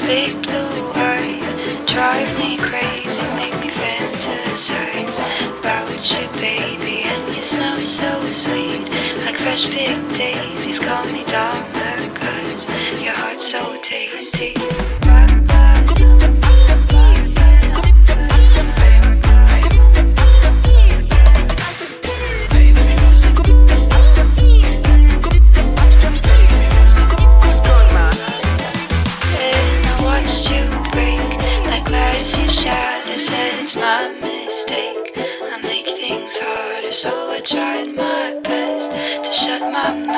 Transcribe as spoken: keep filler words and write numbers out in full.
big blue eyes drive me crazy, make me fantasize about you, baby. And you smell so sweet, like fresh picked daisies. Call me Dahmer, cause your heart's so tasty. Said it's my mistake, I make things harder, so I tried my best to shut my mouth.